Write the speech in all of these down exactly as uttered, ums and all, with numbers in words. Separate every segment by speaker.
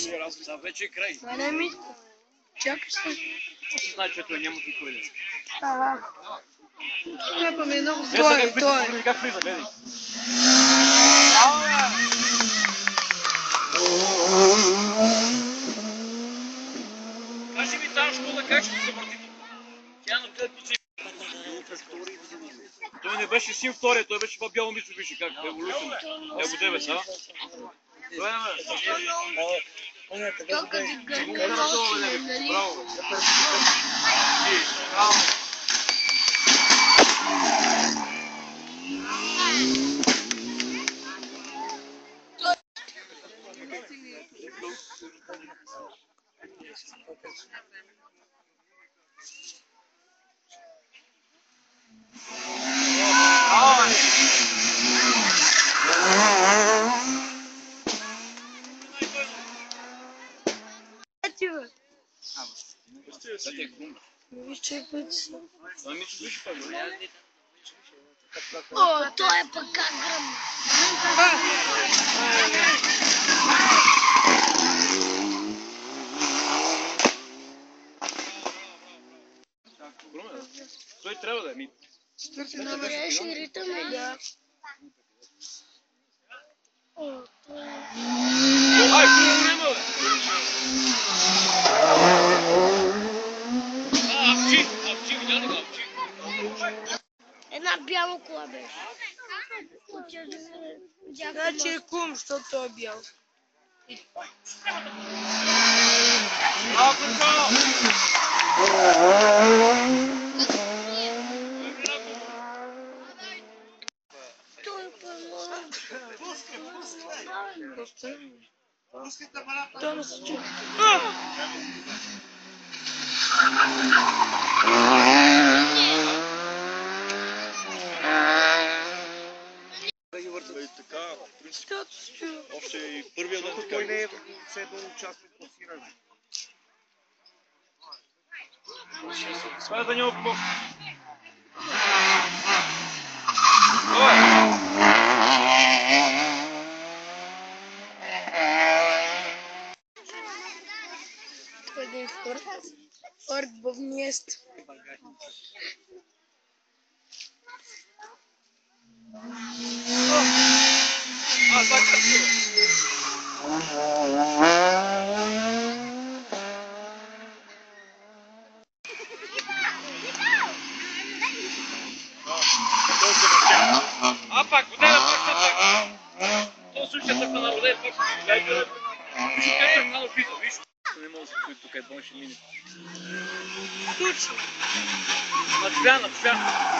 Speaker 1: Сега вече е край.
Speaker 2: Това не е Митко. Чакай се.
Speaker 1: Значи, че той няма да дойде.
Speaker 2: Ага. Хлепа ми е много. Той е, той е.
Speaker 1: Как влиза, гледай. Кажи ми тази школа как ще се върти. Тя на къде пичи. Той не беше син втория, той беше това бяло мисо, вижте как, еволюция. Ево девет, а? Това е, бе.
Speaker 2: Той като гърне нали?
Speaker 1: Браво.
Speaker 2: О, той е пък как гръм.
Speaker 1: Той трябва да е ми.
Speaker 2: Намереш и ритъм или а? О, той е...
Speaker 1: Ай, кой няма, бе? А, апчи, апчи, видя ли го, апчи?
Speaker 2: Една бяла кола беше. Значи е кум, защото той е бял.
Speaker 1: А, контрол!
Speaker 2: Той е първо. Той не се чува.
Speaker 1: Още и първия ден така.
Speaker 3: Той не е все едно участник в класиране.
Speaker 1: Това е Данил Попов.
Speaker 2: Това е един форт. Форт в место.
Speaker 1: А, така си. А пак, вода е пак, пак. То слушай така на вода е пак. Дай да. Виж как е много пиза, виж. Не мога да се стои тук, едва ще мине.
Speaker 2: Случай.
Speaker 1: Надпя, надпя.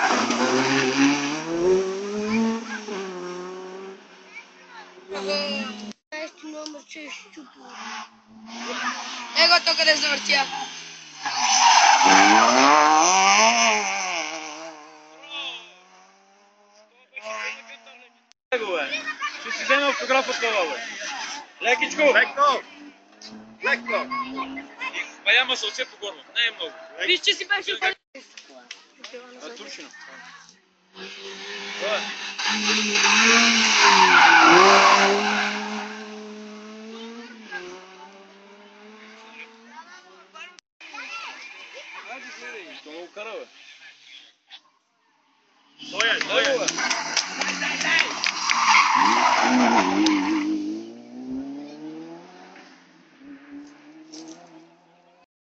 Speaker 2: Нещо номер, че е щупило.
Speaker 4: Его то къде завъртя.
Speaker 1: Ще си вземе автограф от това, бе. Лекичко!
Speaker 3: Леко! Леко!
Speaker 1: Баяма се отсе по горно. Не е много.
Speaker 4: Виж, че си беше първи.
Speaker 1: А, турчина. Това е. Айде, гледай. То много кара, бе.